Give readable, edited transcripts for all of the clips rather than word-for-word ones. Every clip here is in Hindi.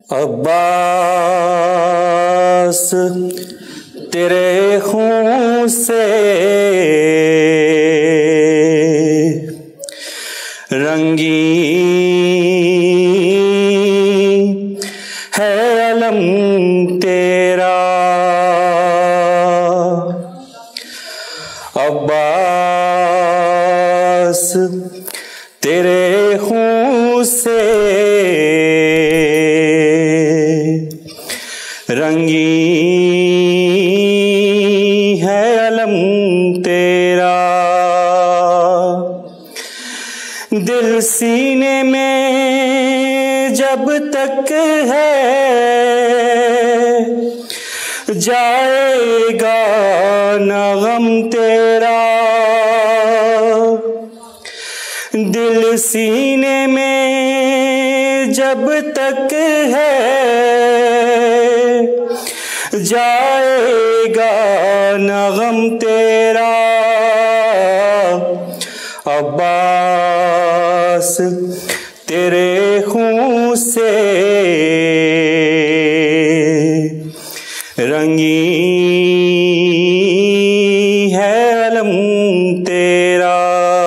अब्बास तेरे खून से रंगी है अलम तेरा। अब्बास तेरे खून से रंगी है अलम तेरा। दिल सीने में जब तक है जाएगा न गम तेरा। दिल सीने में जब तक है जाएगा न गम तेरा। अब्बास तेरे खून से रंगी है अलम तेरा।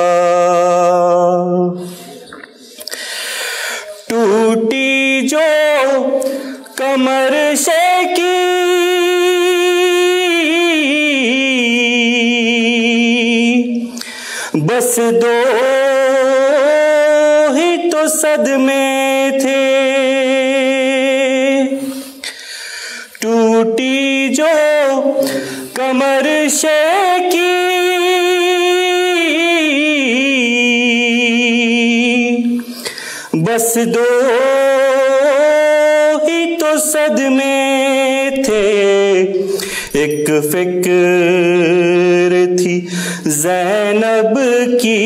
टूटी जो कमर शेकी बस दो ही तो सदमे थे। टूटी जो कमर शेकी बस दो ही तो सदमे थे। एक फिक्र थी ज़ैनब की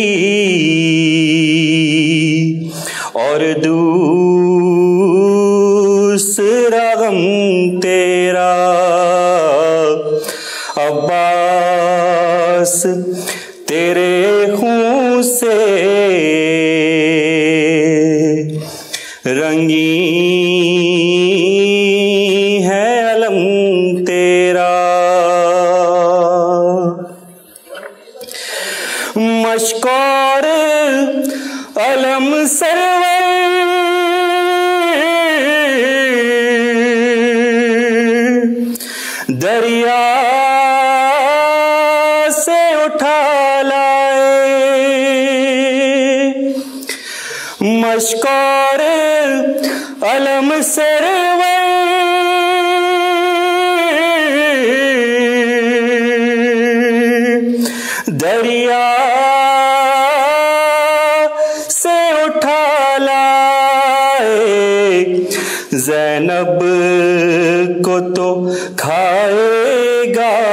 और दूसरा गम तेरा। अब्बास तेरे खून से रंगी है अलम तेरा। मशकोर अलम सरवर दरिया से उठा लाए। मशकोर अलम सरवर दरिया से उठा लाए। ज़ैनब को तो खाएगा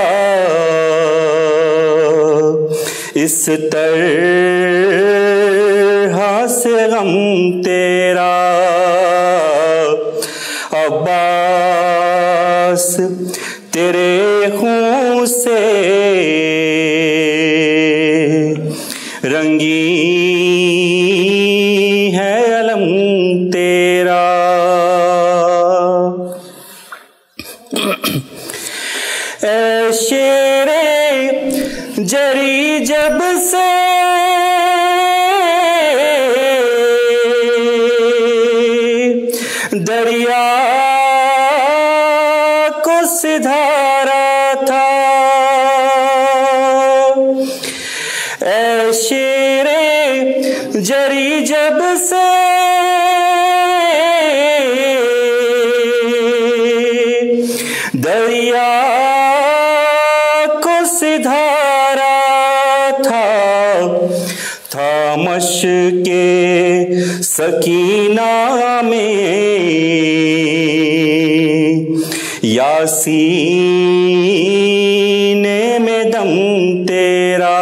इस तरह से गम तेरा। अब्बास तेरे खून से रंगी है अलम तेरा। ऐ शेरे जरी जब से दरिया को सिधारा था। ऐ शेरे जरी जब से दरिया को सिधारा था मशके सकीना में यासीने में दम तेरा।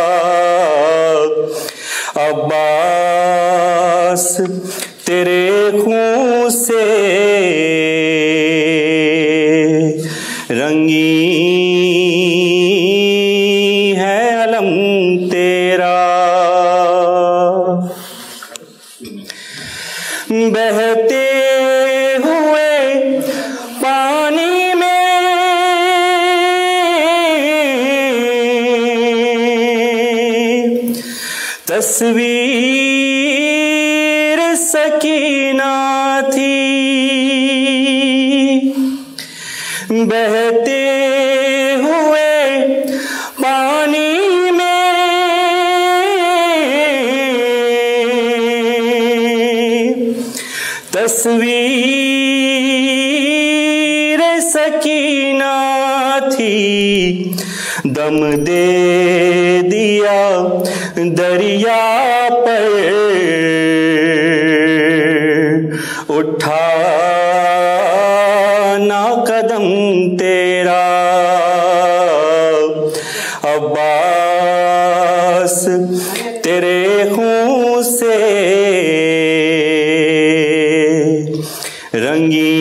अब्बास तेरे खून से रंगी है अलम तेरा। बहते हुए तस्वीर सकीना थी, बहते हुए पानी में तस्वीर सकीना थी, दम दे दिया दरिया पर, उठा ना कदम तेरा अब्बास, तेरे खून से रंगी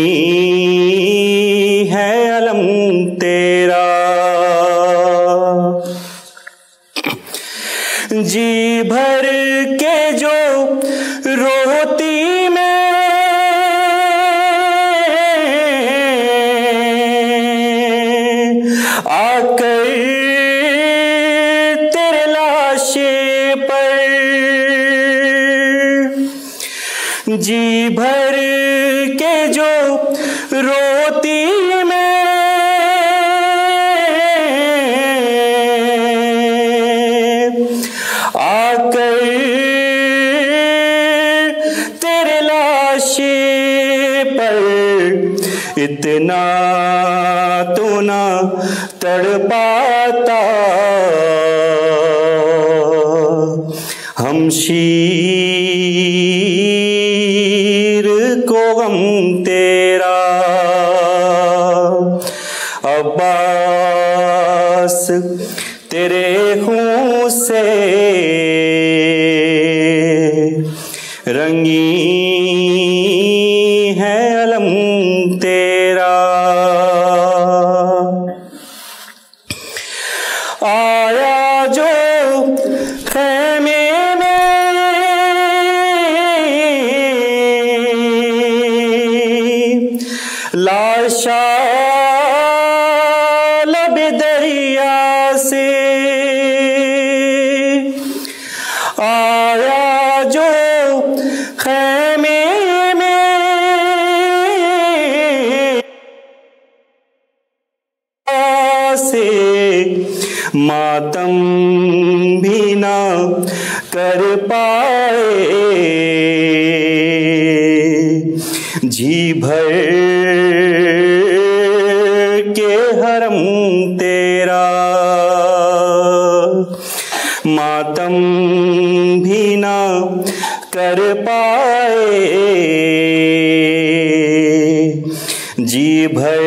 है अलम तेरा। जी भर के जो रोती मैं आकर तेरे लाशे पर, जी भर के जो रोती मैं आकर तेरे लाशे पर, इतना तो ना तड़पाता हमशीर को गम तेरा अब्बास, तेरे खून से रंगी है अलम तेरा। आया जो खैमे में लाशा लब दरिया से, आया जो खैमे में से, मातम भी ना कर पाए, जी भर के हरम तेरा मातम भी ना कर पाए, जी भर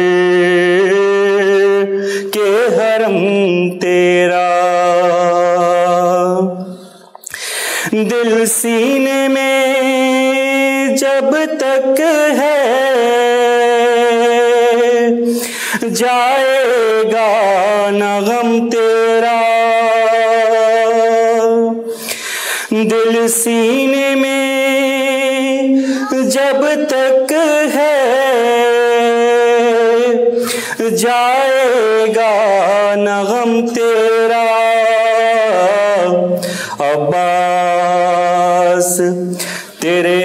के हरम तेरा। दिल सीने में जब तक है जाएगा न गम तेरा, दिल सीने में जब तक है जाएगा न गम तेरा अब्बास, तेरे